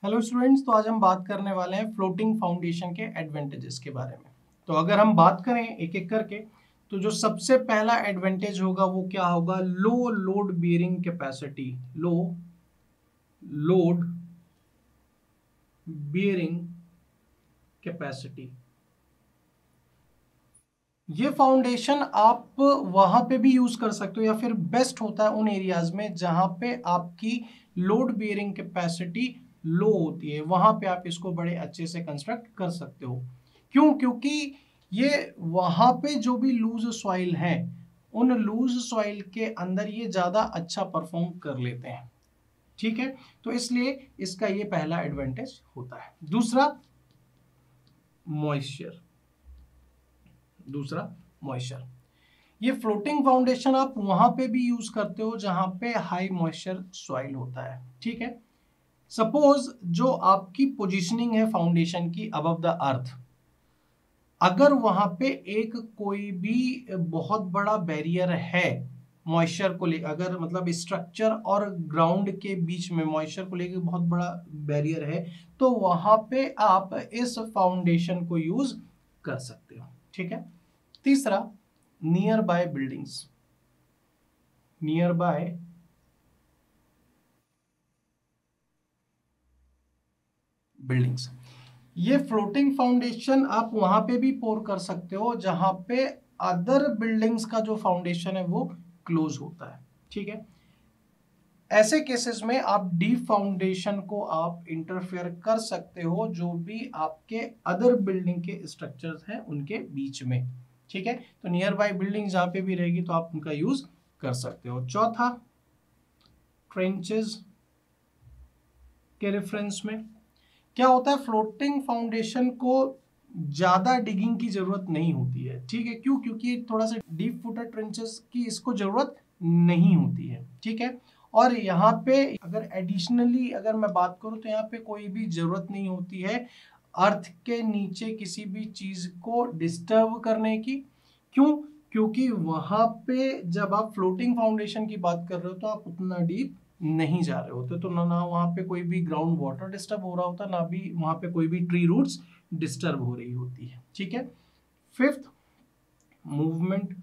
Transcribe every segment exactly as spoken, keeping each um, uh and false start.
Hello students, तो आज हम बात करने वाले हैं फ्लोटिंग फाउंडेशन के एडवांटेजेस के बारे में। तो अगर हम बात करें एक एक करके, तो जो सबसे पहला एडवांटेज होगा वो क्या होगा? Low load bearing capacity. Low load bearing capacity. ये फाउंडेशन आप वहां पे भी यूज कर सकते हो या फिर बेस्ट होता है उन एरियाज में जहां पे आपकी लोड बियरिंग कैपेसिटी लो होती है, वहां पे आप इसको बड़े अच्छे से कंस्ट्रक्ट कर सकते हो। क्यों? क्योंकि ये वहां पे जो भी लूज सॉइल है, उन लूज सॉइल के अंदर ये ज्यादा अच्छा परफॉर्म कर लेते हैं। ठीक है, तो इसलिए इसका ये पहला एडवांटेज होता है। दूसरा, मॉइस्चर। दूसरा मॉइस्चर। ये फ्लोटिंग फाउंडेशन आप वहां पे भी यूज करते हो जहां पे हाई मॉइस्चर सॉइल होता है। ठीक है, सपोज जो आपकी पोजीशनिंग है फाउंडेशन की अबव द अर्थ, अगर वहां पे एक कोई भी बहुत बड़ा बैरियर है मॉइस्चर को लेकर, अगर मतलब स्ट्रक्चर और ग्राउंड के बीच में मॉइस्चर को लेकर बहुत बड़ा बैरियर है, तो वहां पे आप इस फाउंडेशन को यूज कर सकते हो। ठीक है। तीसरा, nearby buildings. Nearby buildings. ये फ्लोटिंग फाउंडेशन आप वहां पे भी पोर कर सकते हो जहां पे अदर बिल्डिंग्स का जो फाउंडेशन है वो क्लोज होता है। ठीक है, ऐसे केसेस में आप डीप फाउंडेशन को आप इंटरफेयर कर सकते हो जो भी आपके अदर बिल्डिंग के स्ट्रक्चर्स हैं उनके बीच में। ठीक है, तो नियर बाय बिल्डिंग जहां पे भी रहेगी तो आप उनका यूज कर सकते हो। चौथा, ट्रेंचेस के रेफरेंस में क्या होता है, फ्लोटिंग फाउंडेशन को ज्यादा डिगिंग की जरूरत नहीं होती है। ठीक है, क्यों? क्योंकि थोड़ा सा डीप फुटर ट्रेंचेस की इसको जरूरत नहीं होती है। ठीक है, और यहाँ पे अगर एडिशनली अगर मैं बात करूँ तो यहाँ पे कोई भी जरूरत नहीं होती है अर्थ के नीचे किसी भी चीज को डिस्टर्ब करने की। क्यों? क्योंकि वहां पे जब आप फ्लोटिंग फाउंडेशन की बात कर रहे हो तो आप उतना डीप नहीं जा रहे होते, तो ना ना वहां पे कोई भी ग्राउंड वाटर डिस्टर्ब हो रहा होता, ना भी वहां पे कोई भी ट्री रूट्स डिस्टर्ब हो रही होती है। ठीक है। Fifth, movement.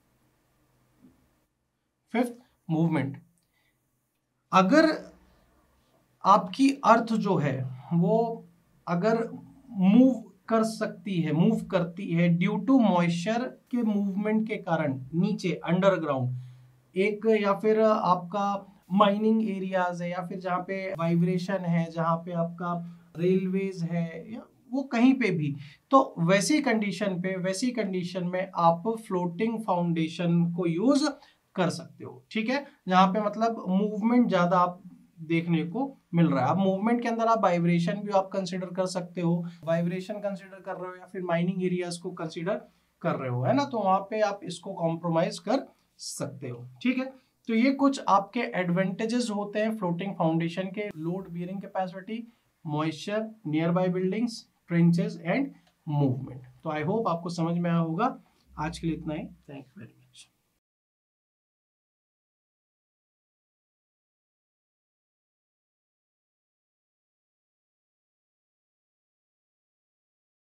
Fifth, movement. अगर आपकी अर्थ जो है वो अगर मूव कर सकती है, मूव करती है ड्यू टू मॉइस्चर के मूवमेंट के कारण नीचे अंडरग्राउंड एक, या फिर आपका माइनिंग एरियाज है, या फिर जहाँ पे वाइब्रेशन है, जहाँ पे आपका रेलवेज है, या वो कहीं पे भी, तो वैसी कंडीशन पे वैसी कंडीशन में आप फ्लोटिंग फाउंडेशन को यूज कर सकते हो। ठीक है, जहाँ पे मतलब मूवमेंट ज्यादा आप देखने को मिल रहा है। अब मूवमेंट के अंदर आप वाइब्रेशन भी आप कंसीडर कर सकते हो, वाइब्रेशन कंसीडर कर रहे हो या फिर माइनिंग एरियाज को कंसीडर कर रहे हो, है ना, तो वहां पे आप इसको कॉम्प्रोमाइज कर सकते हो। ठीक है, तो ये कुछ आपके एडवांटेजेस होते हैं फ्लोटिंग फाउंडेशन के। Load bearing capacity, moisture, nearby buildings, trenches and movement. तो आई होप आपको समझ में आया होगा। आज के लिए इतना ही। Thank you very much.